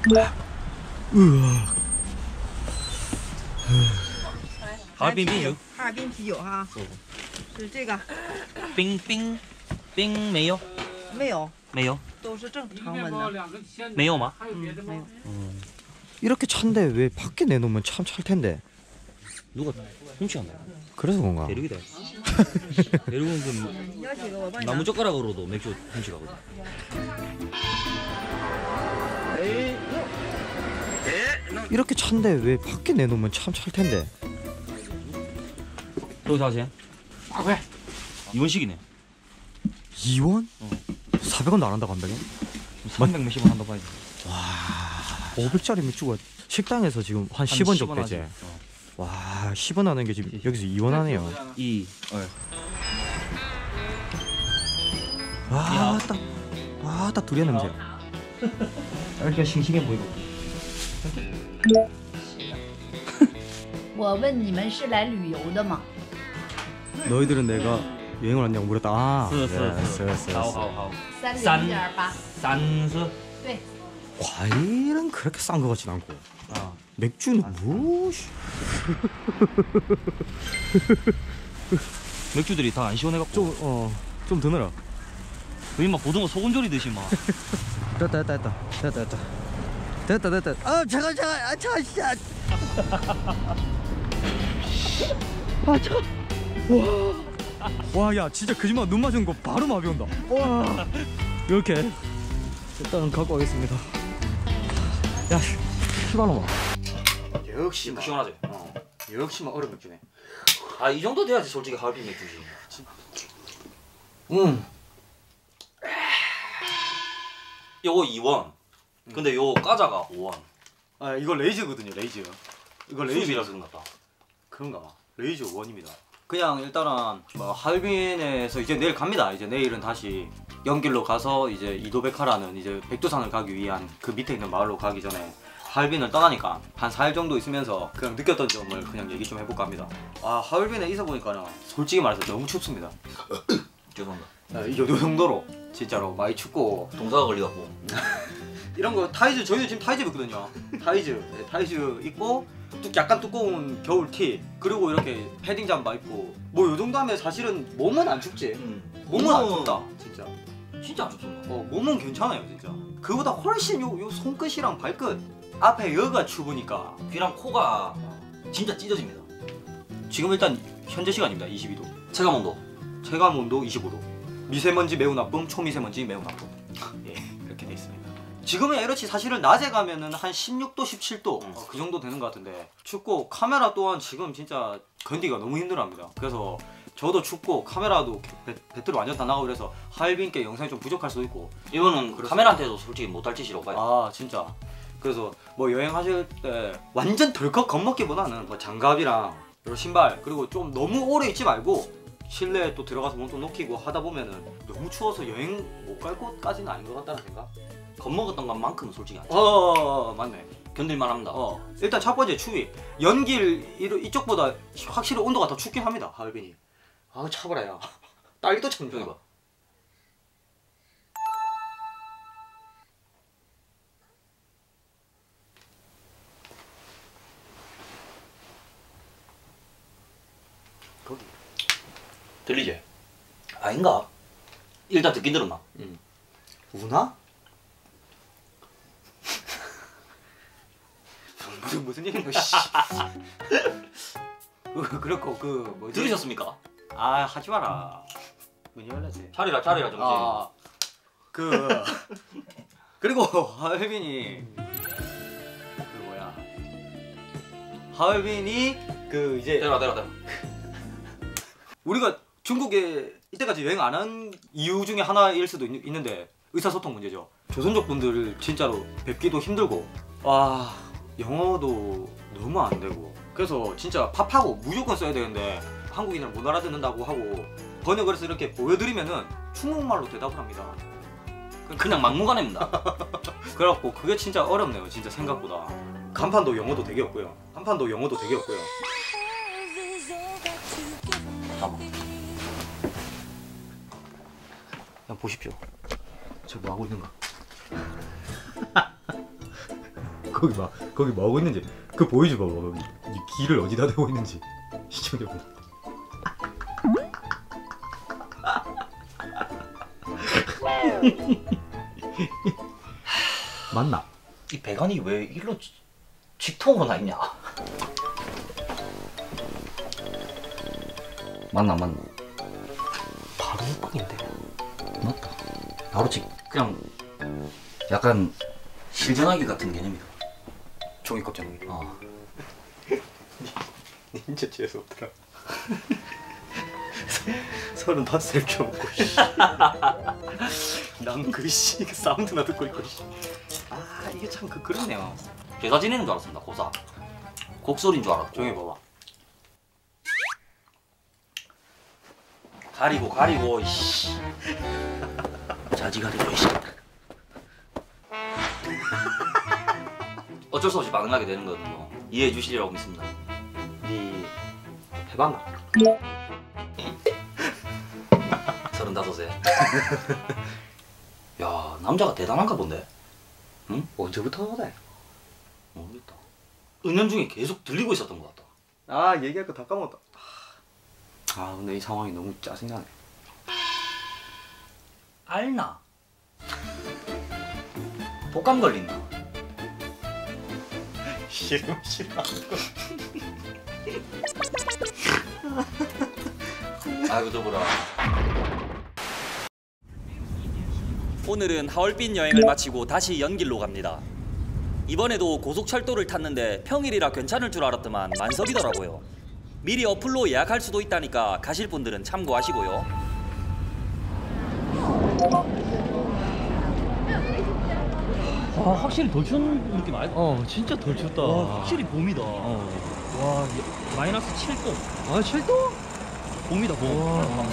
哈尔滨啤酒， 哈尔滨啤酒哈，是这个， 冰没有， 没有， 没有， 都是正常温的， 没有吗？ 没有。 이렇게 찬데 왜 밖에 내놓으면 참 찰 텐데. 누가 훔쳐간다. 그래서 그런가? 대륙이다. 대륙은 그 나무 젓가락으로도 맥주 훔쳐가거든. 이렇게 찬데 왜 밖에 내놓으면 참 찰 텐데. 또 사세? 아 그래. 이원식이네. 2원? 400원 나간다고 한 병에? 300 몇십 원 한다 봐야지. 와, 500짜리 맥주가 식당에서 지금 한 10원 정도 되지. 와, 10원 하는 게 지금 여기서 2원 하네요. 와, 딱 두리안 냄새. 이렇게 싱싱해 보이고. 我问你们是来旅游的吗？ 너희들은 내가 여행을 왔냐고 물었다. 아, 好。 30.8。 30. 对。 과일은 그렇게 싼 거 같진 않고. 아. 맥주는 뭐? 맥주들이 다 안 시원해갖고. 좀 드느라. 거의 막 고등어 소금 조리듯이 막. 됐다. 아, 잠깐. 와, 야, 진짜 거짓말 눈 맞은 거 바로 마비 온다. 와, 이렇게 일단은 갖고 가겠습니다. 야, 시발놈아. 역시 시원하지. 역시 막 얼음 맥주네. 아 이 정도 돼야지 솔직히 하얼빈 맥주지. 요거 2원. 근데 요 까자가 5원. 아, 이거 레이즈거든요, 레이즈. 이거 수입이라서 그런가 봐. 그런가. 레이즈 5원입니다. 그냥 일단은 뭐 하얼빈에서 이제 내일 갑니다. 이제 내일은 다시 연길로 가서 이제 이도백화라는 이제 백두산을 가기 위한 그 밑에 있는 마을로 가기 전에 하얼빈을 떠나니까 한 4일 정도 있으면서 그냥 느꼈던 점을 그냥 얘기 좀 해볼까 합니다. 아, 하얼빈에 있어 보니까는 솔직히 말해서 너무 춥습니다. 죄송합니다. 요 정도로 진짜로 많이 춥고 동사가 걸려갖고. 이런 거 타이즈 저희는 지금 타이즈 입거든요. 타이즈 입고 약간 두꺼운 겨울 티 그리고 이렇게 패딩 잠바 입고 뭐 요 정도 하면 사실은 몸은 안 춥지. 몸은 안 춥다 진짜. 진짜 안 춥습니다. 몸은 괜찮아요 진짜. 그보다 훨씬 요 손끝이랑 발끝 앞에 여가 추우니까 귀랑 코가 진짜 찢어집니다. 지금 일단 현재 시간입니다. 22도. 체감온도. 체감 온도 25도. 미세먼지 매우 나쁨, 초미세먼지 매우 나쁨. 예, 이렇게 돼 있습니다. 지금은 에러치 사실은 낮에 가면은 한 16도, 17도 그 정도 되는 것 같은데 춥고 카메라 또한 지금 진짜 견디가 너무 힘들어합니다. 그래서 저도 춥고 카메라도 배터리 완전 다 나가고 그래서 하얼빈께 영상이 좀 부족할 수도 있고 이거는 카메라한테도 솔직히 못할 짓이라고 봐요. 아 진짜. 그래서 뭐 여행하실 때 완전 덜컥 겁먹기보다는 뭐 장갑이랑 여러 신발 그리고 좀 너무 오래 있지 말고 실내에 또 들어가서 몸통 녹이고 하다 보면은 너무 추워서 여행 못 갈 곳까지는 아닌 것 같다는 생각? 겁먹었던 것만큼은 솔직히 안 돼. 맞네. 견딜만 합니다. 일단 첫 번째 추위. 연길 이쪽보다 확실히 온도가 더 춥긴 합니다. 하얼빈이. 아 차보라야. 딸기도 참 좋아. 거기. 들리지? 아닌가? 일단 듣긴 들었나? 우나? 무슨 얘기인가 씨. 그렇고 그 뭐지? 들으셨습니까? 아 하지 마라. 문 열렸지. 차리라 정신. 그리고 하얼빈이 그 뭐야? 하얼빈이 그 이제 내라. 우리가 중국에 이때까지 여행 안 한 이유 중에 하나일 수도 있는데 의사소통 문제죠. 조선족 분들을 진짜로 뵙기도 힘들고 와 영어도 너무 안 되고 그래서 진짜 팝하고 무조건 써야 되는데 한국인을 못 알아듣는다고 하고 번역을 해서 이렇게 보여드리면은 중국말로 대답을 합니다. 그냥 막무가내입니다. 그래갖고 그게 진짜 어렵네요. 진짜 생각보다. 간판도 영어도 되게 없고요. 그냥 보십시오. 저 뭐 하고 있는가? 거기 뭐 하고 있는지 그 보이지 봐봐. 거기 이 귀를 어디다 대고 있는지 시청자분. 맞나? 이 배관이 왜 일로 직통으로 나 있냐? 맞나? 바로 육박인데. 맞다. 바로 그냥 약간 실전하기 같은 개념이다. 종이컵 전용기. 진짜 재수없더라. 35살 키워놓고 난 그 씨 사운드나 듣고 있고 씨. 아 이게 참 그렇네요. 제사 지내는 줄 알았습니다. 고사. 곡소리인 줄 알았죠. 종이 봐봐. 가리고 이씨. 자지 가리고 이씨. 어쩔 수 없이 반응하게 되는 거거든요. 이해해 주시리라고 믿습니다. 니 해봤나? 35세. 야 남자가 대단한가 본데. 응? 언제부터 그래? 모르겠다. 은연중에 계속 들리고 있었던 것 같다. 아 얘기할 거 다 까먹었다. 아 근데 이 상황이 너무 짜증나네. 알나? 독감 걸린다. 싫어. 아이고 저보라. 오늘은 하얼빈 여행을 마치고 다시 연길로 갑니다. 이번에도 고속철도를 탔는데 평일이라 괜찮을 줄 알았더만 만석이더라고요. 미리 어플로 예약할 수도 있다니까 가실 분들은 참고하시고요. 확실히 덜 추운 느낌 아니다? 진짜 덜 춥다. 확실히 봄이다. 와, 마이너스 7도. 아 7도? 봄이다, 봄.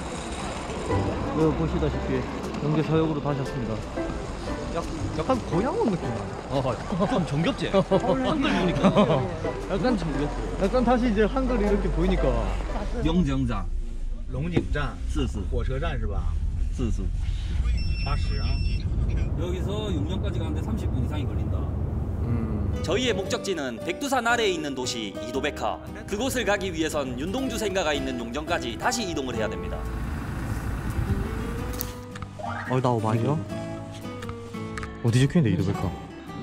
보시다시피 영계 사역으로 다시 왔습니다. 약간 고향 온 느낌 나네. 좀 정겹지? 한글 보니까. 약간 정겹고. 약간 다시 이제 한글 이렇게 보이니까. 영정장. 龙井站是是火车站是吧？ 是是. 80啊。 여기서 용정까지 가는데 30분 이상이 걸린다. 저희의 목적지는 백두산 아래에 있는 도시 이도백화. 그곳을 가기 위해선 윤동주 생가가 있는 용정까지 다시 이동을 해야 됩니다. 나오 많이요? 어디 적혀있는데 이도백화?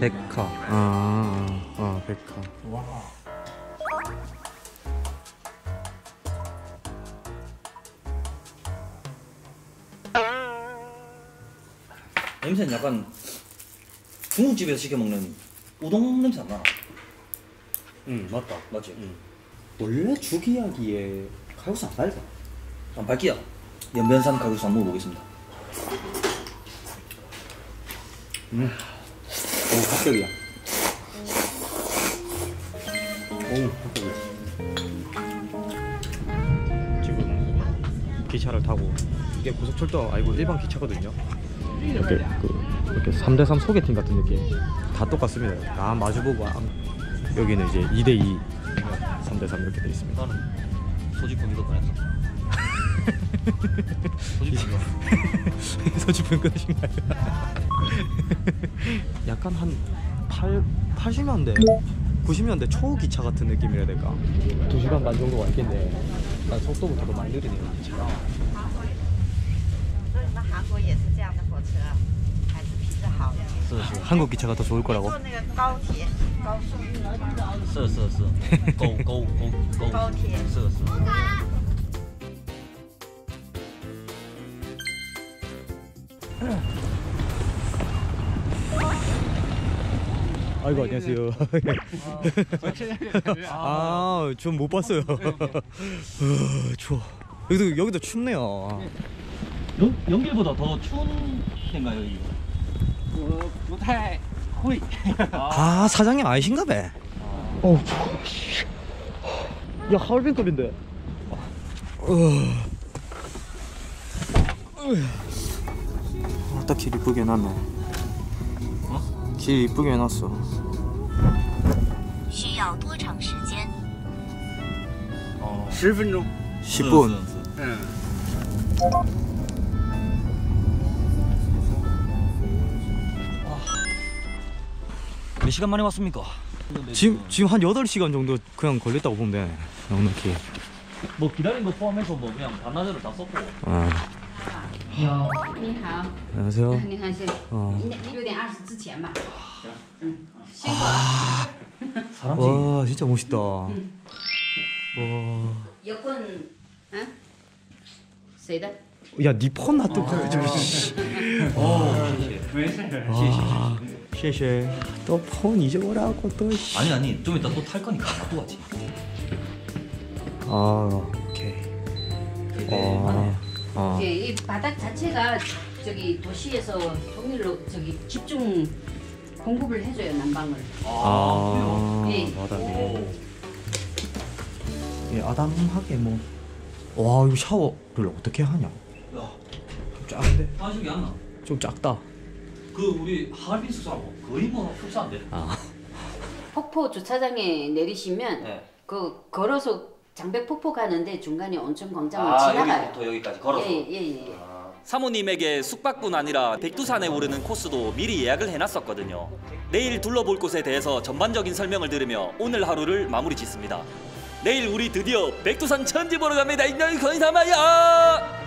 백화. 백화. 냄새는 약간 중국집에서 시켜 먹는 우동 냄새 안 나? 맞다. 맞지? 원래 죽 이야기에 칼국수 안 팔자. 안 밝기야. 연변산 칼국수 한번 먹어보겠습니다. 오 합격이야. 오 합격이야. 지금 기차를 타고 이게 고속철도 아니고 일반 기차거든요. 이렇게 이렇게 3대3 소개팅 같은 느낌. 다 똑같습니다. 다 마주보고 여기는 이제 2대2 3대3 이렇게 돼 있습니다. 나는 소지품 이거 보냈어. 소지품 이거. 소지품 끊으신가요? 약간 한 80년대 90년대 초 기차 같은 느낌이라 해야 될까? 2시간 반 정도가 있겠네. 난 속도부터 더 많이 느리네요 기차가. 所以你们韩国也是这样的火车，还是皮的好呀？ 한국 기차가 더 좋을 거라고? 坐那个高铁、高速、 是高铁。 是。 아이고 안녕하세요. 아, 전 못 봤어요. 추워. 여기도 춥네요. 연길보다 더 추운 데인가요, 여기? 아, 사장님 아니신가 봐. 어우, 추워. 야, 하얼빈급인데. 딱 길 이쁘게 해놨네. 길 이쁘게 해놨어. 需要多长时间？ 10分钟. 10분. 몇 시간 만에 왔습니까? 지금 한 8시간 정도 그냥 걸렸다고 보면 되네. 넉넉히. 뭐 기다린 거 포함해서 뭐 그냥 반나절을 다 썼고. 아, 有，你好， 안녕하세요. 你看先， 어. 6点20之前吧。辛苦了。 사람이 와, 진짜 멋있다. 와. 有棍，嗯，谁的？ 야, 니 폰 놔두고 저 씨. 아, 谢谢. 또 폰 잊어버려갖고 또 씨. 아니 좀 이따 또 탈 거니까 놔두고 가지. 아, 오케이. 아. 이 바닥 자체가 저기 도시에서 통일로 저기 집중 공급을 해줘요 난방을. 아, 바닥에. 예, 아담하게 뭐. 와, 이거 샤워를 어떻게 하냐? 야, 좀 작은데? 한식이 안 나. 좀 작다. 그 우리 하얼빈 숙소하고 거의 뭐 흡사한데. 아. 폭포 주차장에 내리시면 네. 그 걸어서 장백폭포 가는데 중간에 온천광장을 아 지나가요. 여기부터 여기까지 걸어서. 예. 사모님에게 숙박뿐 아니라 백두산에 오르는 코스도 미리 예약을 해놨었거든요. 내일 둘러볼 곳에 대해서 전반적인 설명을 들으며 오늘 하루를 마무리 짓습니다. 내일 우리 드디어 백두산 천지 보러 갑니다. 인연이 거의 담아요.